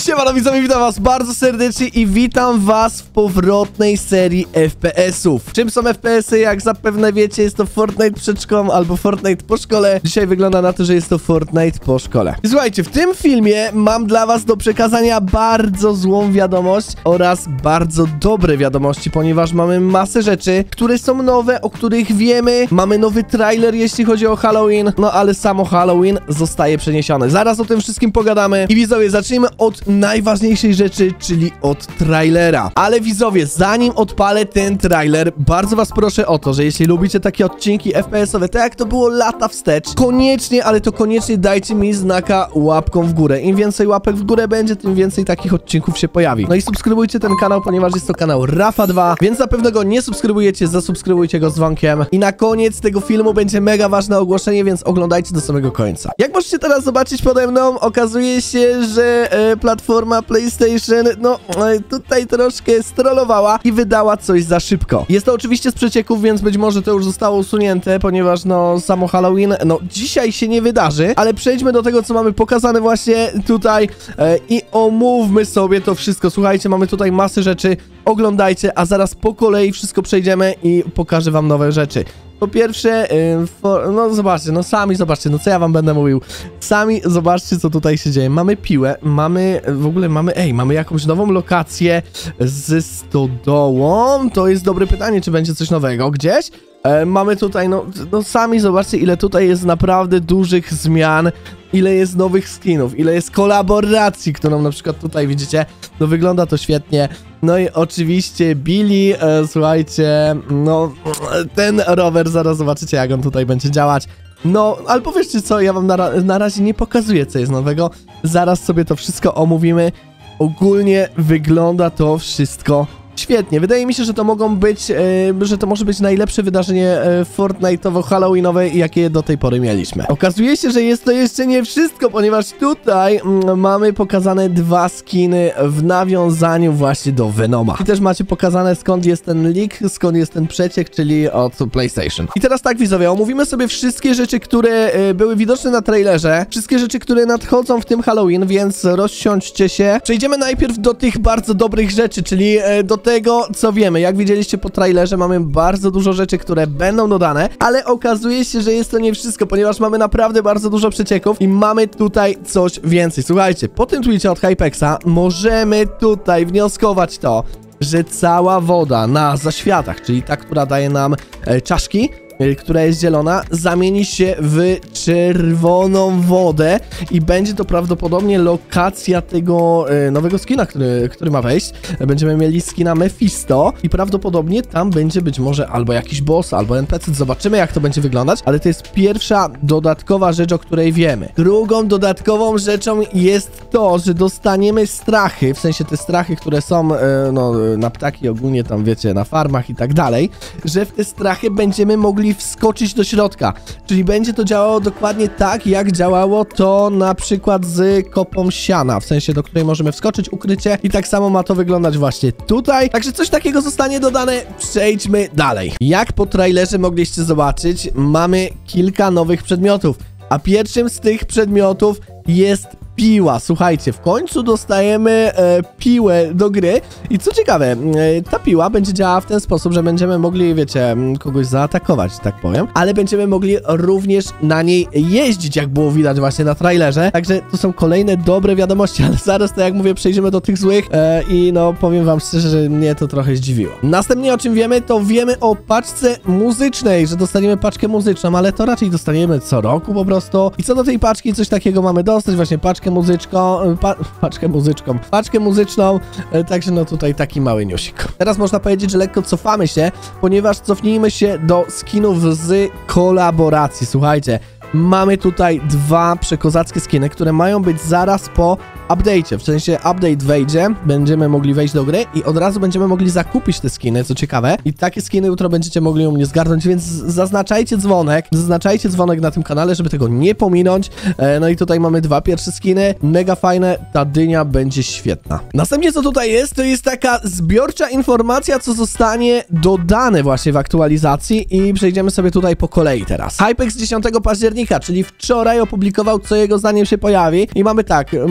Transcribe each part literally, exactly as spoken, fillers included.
Siemano widzowie, witam was bardzo serdecznie i witam was w powrotnej serii F P S-ów. Czym są F P S-y? Jak zapewne wiecie, jest to Fortnite przed szkołą albo Fortnite po szkole. Dzisiaj wygląda na to, że jest to Fortnite po szkole. I słuchajcie, w tym filmie mam dla was do przekazania bardzo złą wiadomość oraz bardzo dobre wiadomości, ponieważ mamy masę rzeczy, które są nowe, o których wiemy. Mamy nowy trailer, jeśli chodzi o Halloween, no ale samo Halloween zostaje przeniesione. Zaraz o tym wszystkim pogadamy. I widzowie, zacznijmy od najważniejszej rzeczy, czyli od trailera. Ale widzowie, zanim odpalę ten trailer, bardzo was proszę o to, że jeśli lubicie takie odcinki F P S-owe, tak jak to było lata wstecz, koniecznie, ale to koniecznie dajcie mi znaka łapką w górę. Im więcej łapek w górę będzie, tym więcej takich odcinków się pojawi. No i subskrybujcie ten kanał, ponieważ jest to kanał Rafa dwa, więc na pewno go nie subskrybujecie, zasubskrybujcie go z dzwonkiem. I na koniec tego filmu będzie mega ważne ogłoszenie, więc oglądajcie do samego końca. Jak możecie teraz zobaczyć pode mną, okazuje się, że e, platforma PlayStation, no e, tutaj troszkę strollowała i wydała coś za szybko. Jest to oczywiście z przecieków, więc być może to już zostało usunięte, ponieważ no samo Halloween, no dzisiaj się nie wydarzy, ale przejdźmy do tego, co mamy pokazane właśnie tutaj e, i omówmy sobie to wszystko. Słuchajcie, mamy tutaj masę rzeczy, oglądajcie, a zaraz po kolei wszystko przejdziemy i pokażę wam nowe rzeczy. Po pierwsze, yy, for, no zobaczcie, no sami zobaczcie, no co ja wam będę mówił. Sami zobaczcie, co tutaj się dzieje. Mamy piłę, mamy, w ogóle mamy, ej, mamy jakąś nową lokację z stodołą. To jest dobre pytanie, czy będzie coś nowego gdzieś? E, mamy tutaj, no, no sami zobaczcie, ile tutaj jest naprawdę dużych zmian, ile jest nowych skinów, ile jest kolaboracji, którą na przykład tutaj widzicie, no wygląda to świetnie. No i oczywiście Billy, e, słuchajcie, no ten rower, zaraz zobaczycie, jak on tutaj będzie działać. No, ale powiedzcie co, ja wam na, ra na razie nie pokazuję, co jest nowego, zaraz sobie to wszystko omówimy. Ogólnie wygląda to wszystko świetnie. Wydaje mi się, że to mogą być, e, że to może być najlepsze wydarzenie e, Fortnite'owo-Halloweenowe, jakie do tej pory mieliśmy. Okazuje się, że jest to jeszcze nie wszystko, ponieważ tutaj mm, mamy pokazane dwa skiny w nawiązaniu właśnie do Venoma. I też macie pokazane, skąd jest ten leak, skąd jest ten przeciek, czyli od PlayStation. I teraz tak, widzowie, omówimy sobie wszystkie rzeczy, które e, były widoczne na trailerze, wszystkie rzeczy, które nadchodzą w tym Halloween, więc rozsiądźcie się. Przejdziemy najpierw do tych bardzo dobrych rzeczy, czyli e, do tego, co wiemy. Jak widzieliście po trailerze, mamy bardzo dużo rzeczy, które będą dodane, ale okazuje się, że jest to nie wszystko, ponieważ mamy naprawdę bardzo dużo przecieków i mamy tutaj coś więcej. Słuchajcie, po tym tweetie od Hypexa możemy tutaj wnioskować to, że cała woda na zaświatach, czyli ta, która daje nam e, czaszki, która jest zielona, zamieni się w czerwoną wodę i będzie to prawdopodobnie lokacja tego e, nowego skina, który, który ma wejść. Będziemy mieli skina Mephisto i prawdopodobnie tam będzie być może albo jakiś boss, albo N P C. Zobaczymy, jak to będzie wyglądać, ale to jest pierwsza dodatkowa rzecz, o której wiemy. Drugą dodatkową rzeczą jest to, że dostaniemy strachy, w sensie te strachy, które są e, no, na ptaki ogólnie tam, wiecie, na farmach i tak dalej, że w te strachy będziemy mogli wskoczyć do środka, czyli będzie to działało dokładnie tak, jak działało to na przykład z kopą siana, w sensie do której możemy wskoczyć, ukrycie i tak samo ma to wyglądać właśnie tutaj, także coś takiego zostanie dodane. Przejdźmy dalej. Jak po trailerze mogliście zobaczyć, mamy kilka nowych przedmiotów, a pierwszym z tych przedmiotów jest piła. Słuchajcie, w końcu dostajemy e, piłę do gry i co ciekawe, e, ta piła będzie działała w ten sposób, że będziemy mogli, wiecie, kogoś zaatakować, tak powiem, ale będziemy mogli również na niej jeździć, jak było widać właśnie na trailerze, także to są kolejne dobre wiadomości, ale zaraz, tak jak mówię, przejdziemy do tych złych e, i no, powiem wam szczerze, że mnie to trochę zdziwiło. Następnie, o czym wiemy, to wiemy o paczce muzycznej, że dostaniemy paczkę muzyczną, ale to raczej dostaniemy co roku po prostu i co do tej paczki, coś takiego mamy dostać, właśnie paczkę muzyczką, pa, paczkę muzyczką, paczkę muzyczną, e, także no tutaj taki mały newsik. Teraz można powiedzieć, że lekko cofamy się, ponieważ cofnijmy się do skinów z kolaboracji. Słuchajcie, mamy tutaj dwa przekozackie skiny, które mają być zaraz po update'cie, w sensie update wejdzie, będziemy mogli wejść do gry i od razu będziemy mogli zakupić te skiny, co ciekawe. I takie skiny jutro będziecie mogli u mnie zgarnąć, więc zaznaczajcie dzwonek, zaznaczajcie dzwonek na tym kanale, żeby tego nie pominąć. E, no i tutaj mamy dwa pierwsze skiny, mega fajne, ta dynia będzie świetna. Następnie co tutaj jest, to jest taka zbiorcza informacja, co zostanie dodane właśnie w aktualizacji i przejdziemy sobie tutaj po kolei teraz. Hypex dziesiątego października, czyli wczoraj opublikował, co jego zdaniem się pojawi i mamy tak, masy skinów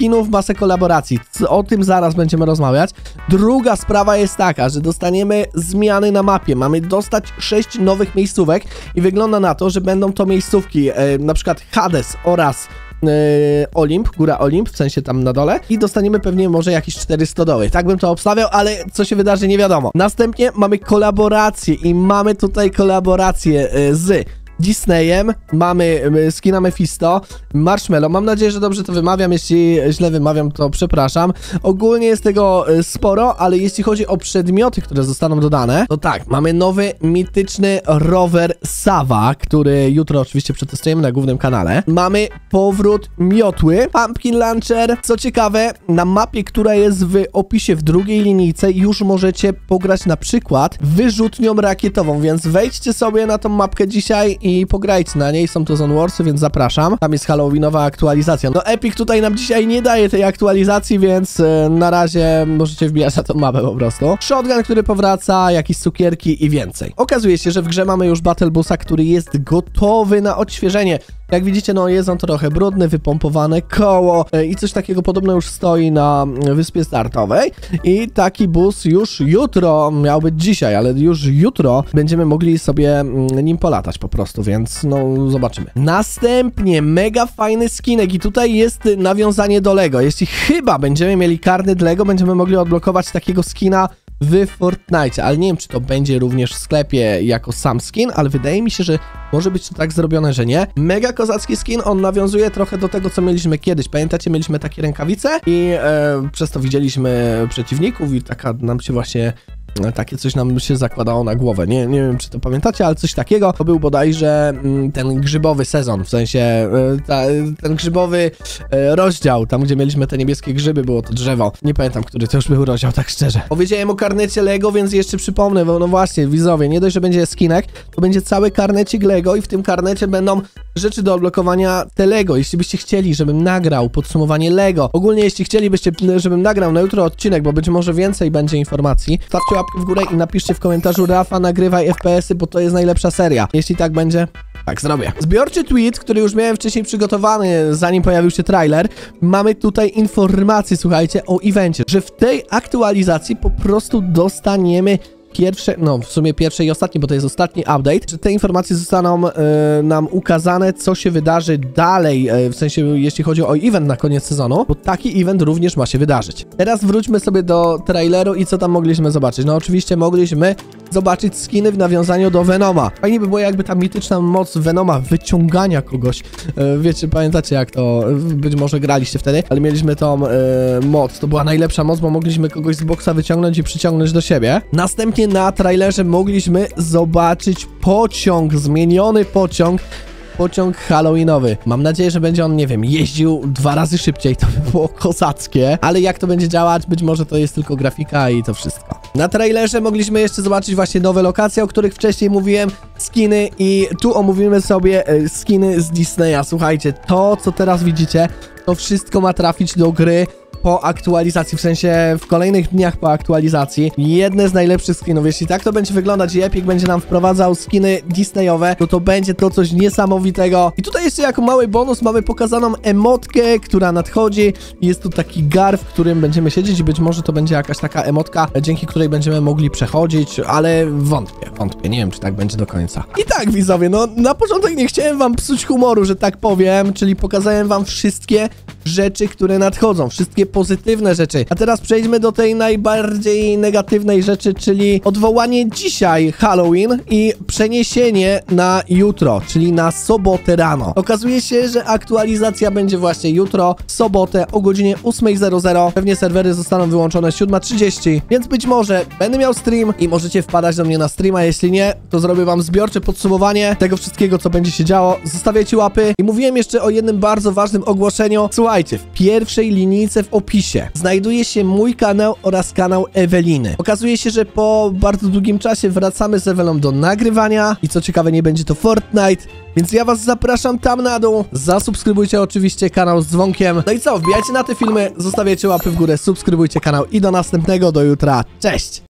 skinów, masę kolaboracji. O tym zaraz będziemy rozmawiać. Druga sprawa jest taka, że dostaniemy zmiany na mapie. Mamy dostać sześć nowych miejscówek i wygląda na to, że będą to miejscówki, e, na przykład Hades oraz Yy, Olimp, góra Olimp, w sensie tam na dole i dostaniemy pewnie może jakieś cztery stodoły. Tak bym to obstawiał, ale co się wydarzy nie wiadomo. Następnie mamy kolaborację i mamy tutaj kolaborację yy, z Disneyem, mamy skina Mephisto, Marshmallow, mam nadzieję, że dobrze to wymawiam, jeśli źle wymawiam, to przepraszam. Ogólnie jest tego sporo, ale jeśli chodzi o przedmioty, które zostaną dodane, to tak, mamy nowy, mityczny rower Sava, który jutro oczywiście przetestujemy na głównym kanale. Mamy powrót miotły, Pumpkin Launcher, co ciekawe, na mapie, która jest w opisie w drugiej linijce, już możecie pograć na przykład wyrzutnią rakietową, więc wejdźcie sobie na tą mapkę dzisiaj i pograjcie na niej, są to Zone Warsy, więc zapraszam. Tam jest halloweenowa aktualizacja. No Epic tutaj nam dzisiaj nie daje tej aktualizacji, więc yy, na razie możecie wbijać na tą mapę po prostu. Shotgun, który powraca, jakieś cukierki i więcej. Okazuje się, że w grze mamy już Battle Bussa, który jest gotowy na odświeżenie. Jak widzicie, no jest on trochę brudny, wypompowane koło yy, i coś takiego podobno już stoi na wyspie startowej. I taki bus już jutro, miał być dzisiaj, ale już jutro będziemy mogli sobie yy, nim polatać po prostu, więc no zobaczymy. Następnie mega fajny skinek i tutaj jest nawiązanie do Lego. Jeśli chyba będziemy mieli karnet Lego, będziemy mogli odblokować takiego skina w Fortnite, ale nie wiem, czy to będzie również w sklepie jako sam skin, ale wydaje mi się, że może być to tak zrobione, że nie. Mega kozacki skin, on nawiązuje trochę do tego, co mieliśmy kiedyś. Pamiętacie, mieliśmy takie rękawice i e, przez to widzieliśmy przeciwników i taka nam się właśnie... Takie coś nam się zakładało na głowę. Nie, nie wiem, czy to pamiętacie, ale coś takiego. To był bodajże mm, ten grzybowy sezon, w sensie y, ta, ten grzybowy y, rozdział, tam gdzie mieliśmy te niebieskie grzyby, było to drzewo. Nie pamiętam, który to już był rozdział, tak szczerze. Powiedziałem o karnecie Lego, więc jeszcze przypomnę, bo no właśnie, widzowie, nie dość, że będzie skinek, to będzie cały karnecik Lego i w tym karnecie będą rzeczy do odblokowania te Lego. Jeśli byście chcieli, żebym nagrał podsumowanie Lego, ogólnie jeśli chcielibyście, żebym nagrał na jutro odcinek, bo być może więcej będzie informacji, stawcie łapkę w górę i napiszcie w komentarzu: Rafa, nagrywaj F P S-y, bo to jest najlepsza seria. Jeśli tak będzie, tak zrobię. Zbiorczy tweet, który już miałem wcześniej przygotowany, zanim pojawił się trailer. Mamy tutaj informację, słuchajcie, o evencie, że w tej aktualizacji po prostu dostaniemy pierwsze, no w sumie pierwsze i ostatnie, bo to jest ostatni update, że te informacje zostaną e, nam ukazane, co się wydarzy dalej, e, w sensie jeśli chodzi o event na koniec sezonu, bo taki event również ma się wydarzyć. Teraz wróćmy sobie do traileru i co tam mogliśmy zobaczyć. No oczywiście mogliśmy zobaczyć skiny w nawiązaniu do Venoma. Fajnie by było, jakby ta mityczna moc Venoma wyciągania kogoś, e, wiecie, pamiętacie jak to, być może graliście wtedy, ale mieliśmy tą e, moc, to była najlepsza moc, bo mogliśmy kogoś z boksa wyciągnąć i przyciągnąć do siebie. Następnie na trailerze mogliśmy zobaczyć pociąg, zmieniony pociąg, pociąg halloweenowy. Mam nadzieję, że będzie on, nie wiem, jeździł dwa razy szybciej, to by było kozackie, ale jak to będzie działać, być może to jest tylko grafika i to wszystko. Na trailerze mogliśmy jeszcze zobaczyć właśnie nowe lokacje, o których wcześniej mówiłem, skiny i tu omówimy sobie e, skiny z Disneya. Słuchajcie, to co teraz widzicie, to wszystko ma trafić do gry po aktualizacji, w sensie w kolejnych dniach po aktualizacji. Jedne z najlepszych skinów. Jeśli tak to będzie wyglądać i Epic będzie nam wprowadzał skiny Disneyowe, no to będzie to coś niesamowitego. I tutaj jeszcze jako mały bonus mamy pokazaną emotkę, która nadchodzi. Jest tu taki gar, w którym będziemy siedzieć i być może to będzie jakaś taka emotka, dzięki której będziemy mogli przechodzić, ale wątpię, wątpię. Nie wiem, czy tak będzie do końca. I tak, widzowie, no na początek nie chciałem wam psuć humoru, że tak powiem, czyli pokazałem wam wszystkie rzeczy, które nadchodzą, wszystkie pozytywne rzeczy. A teraz przejdźmy do tej najbardziej negatywnej rzeczy, czyli odwołanie dzisiaj Halloween i przeniesienie na jutro, czyli na sobotę rano. Okazuje się, że aktualizacja będzie właśnie jutro, w sobotę o godzinie ósmej zero zero. Pewnie serwery zostaną wyłączone siódma trzydzieści, więc być może będę miał stream i możecie wpadać do mnie na streama. Jeśli nie, to zrobię wam zbiorcze podsumowanie tego wszystkiego, co będzie się działo. Zostawiajcie łapy. I mówiłem jeszcze o jednym bardzo ważnym ogłoszeniu. Słuchajcie, w pierwszej linijce w opisie znajduje się mój kanał oraz kanał Eweliny. Okazuje się, że po bardzo długim czasie wracamy z Ewelą do nagrywania i co ciekawe, nie będzie to Fortnite, więc ja was zapraszam tam na dół. Zasubskrybujcie oczywiście kanał z dzwonkiem. No i co, wbijajcie na te filmy, zostawiajcie łapy w górę, subskrybujcie kanał i do następnego, do jutra. Cześć!